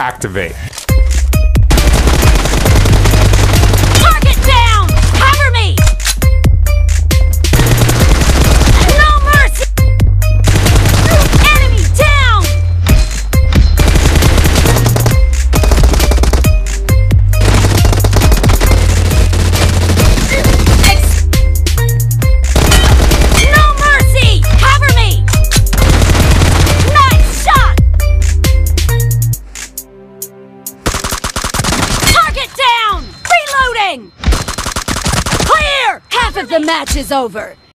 activate. Target down! Cover me! No mercy! Enemy down! No mercy! Cover me! Nice shot! Target down! Reloading! Clear! Half of the match is over.